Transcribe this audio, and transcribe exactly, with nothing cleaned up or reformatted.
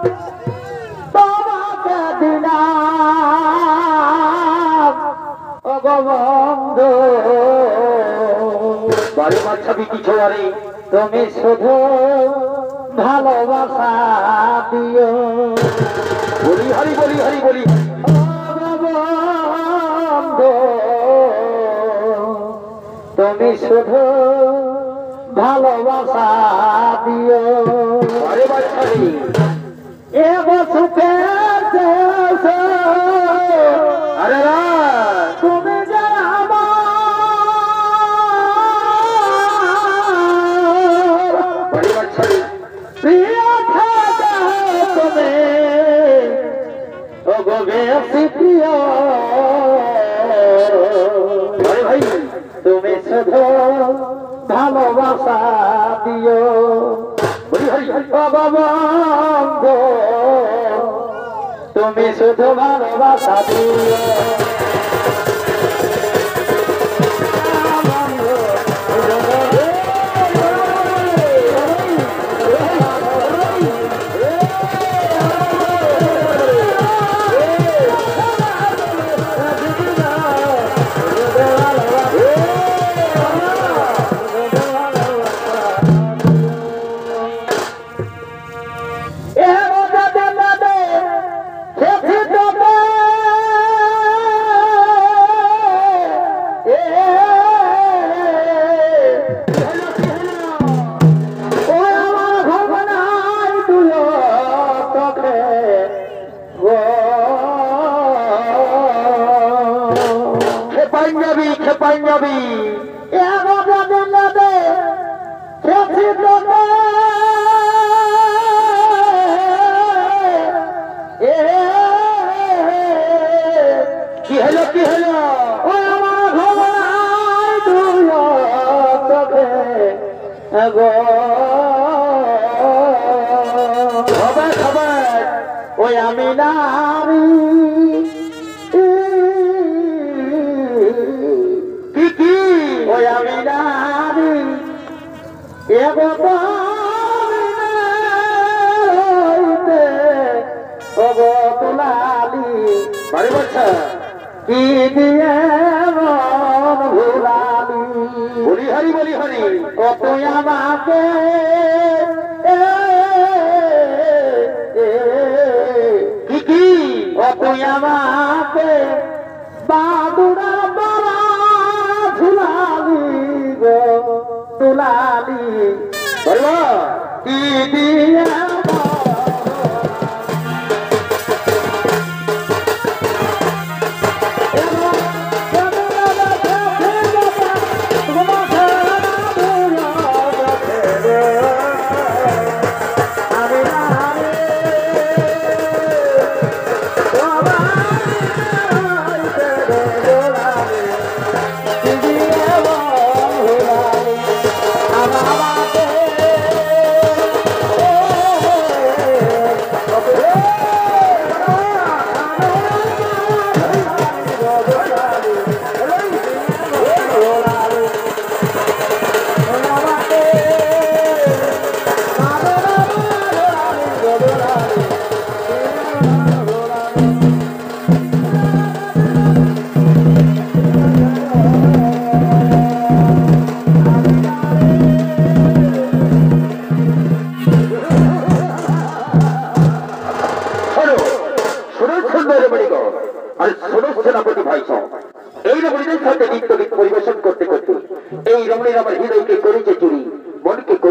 তোমাকে দিলাম বন্ধু বাড়ি মার ছাবি কিছু আরে তুমি শুধু ভালোবাসা দিও বলি হরি বলি হরি বলি বন্ধু তুমি শুধু ভালোবাসা দিও আরে বাড়ি ছাবি এ বসুকে আরে না তুমি যে বাড়ি মার ছাবি প্রিয় থাকে তুমি ও গো বেশি প্রিয় আরে ভাই তুমি শুধু ভালোবাসা দিও বলি হরি হরি ও বন্ধু তুমি শুধু ভালোবাসা দিও পাঞ্জাবি খে পাঞ্জাবি কি হলো কি হলো খবর খবর ওই আমি নারী কি কি ওই আমি নারী এগো তুলালি বাড়ি বাচ্চা কি দিয়ে মন ভুলালি বলি হরি বলি হরি ও তুই আমাকে কি কি ও তুই আমাকে বাদুরা বলা ঝুলালি গো তুলালি বলবা কি দিয়ে পরিবেশন করতে করতে এই রমণীর আমার হৃদয়কে করেছে চুরি, মনকে